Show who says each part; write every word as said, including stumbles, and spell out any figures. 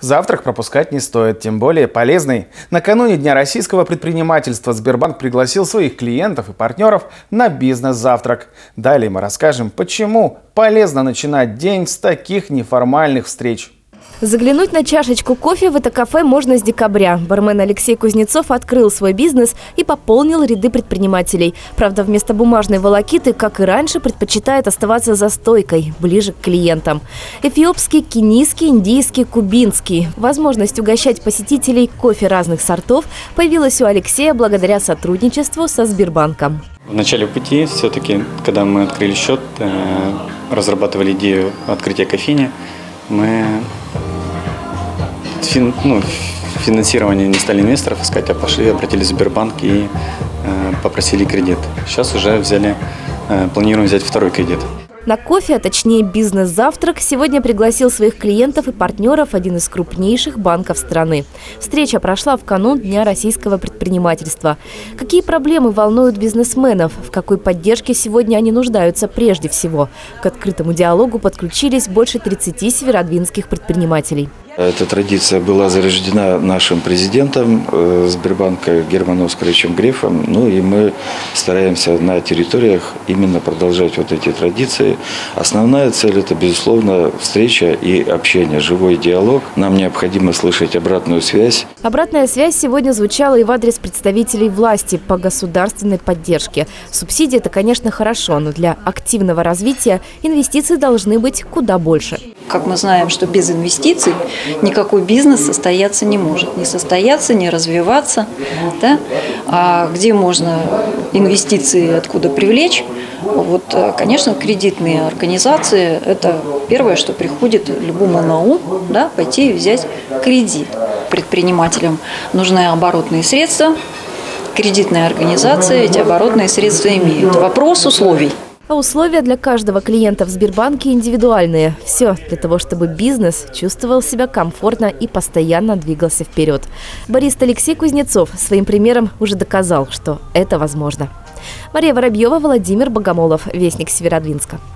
Speaker 1: Завтрак пропускать не стоит, тем более полезный. Накануне Дня российского предпринимательства Сбербанк пригласил своих клиентов и партнеров на бизнес-завтрак. Далее мы расскажем, почему полезно начинать день с таких неформальных встреч.
Speaker 2: Заглянуть на чашечку кофе в это кафе можно с декабря. Бармен Алексей Кузнецов открыл свой бизнес и пополнил ряды предпринимателей. Правда, вместо бумажной волокиты, как и раньше, предпочитает оставаться за стойкой, ближе к клиентам. Эфиопский, кенийский, индийский, кубинский. Возможность угощать посетителей кофе разных сортов появилась у Алексея благодаря сотрудничеству со Сбербанком.
Speaker 3: В начале пути все-таки, когда мы открыли счет, разрабатывали идею открытия кофейни, мы фин, ну, финансирование не стали инвесторов искать, а пошли, обратились в Сбербанк и э, попросили кредит. Сейчас уже взяли, э, планируем взять второй кредит.
Speaker 2: На кофе, а точнее бизнес-завтрак, сегодня пригласил своих клиентов и партнеров один из крупнейших банков страны. Встреча прошла в канун Дня российского предпринимательства. Какие проблемы волнуют бизнесменов? В какой поддержке сегодня они нуждаются прежде всего? К открытому диалогу подключились больше тридцати северодвинских предпринимателей.
Speaker 4: Эта традиция была зарождена нашим президентом Сбербанка Германом Оскаровичем Грефом. Ну и мы стараемся на территориях именно продолжать вот эти традиции. Основная цель – это, безусловно, встреча и общение, живой диалог. Нам необходимо слышать обратную связь.
Speaker 2: Обратная связь сегодня звучала и в адрес представителей власти по государственной поддержке. Субсидии – это, конечно, хорошо, но для активного развития инвестиции должны быть куда больше.
Speaker 5: Как мы знаем, что без инвестиций никакой бизнес состояться не может. Не состояться, не развиваться. Да? А где можно инвестиции откуда привлечь? Вот, конечно, кредитные организации – это первое, что приходит любому на ум, да, пойти и взять кредит. Предпринимателям нужны оборотные средства. Кредитные организации эти оборотные средства имеют. Вопрос условий.
Speaker 2: А условия для каждого клиента в Сбербанке индивидуальные. Все для того, чтобы бизнес чувствовал себя комфортно и постоянно двигался вперед. Барист Алексей Кузнецов своим примером уже доказал, что это возможно. Мария Воробьева, Владимир Богомолов, Вестник Северодвинска.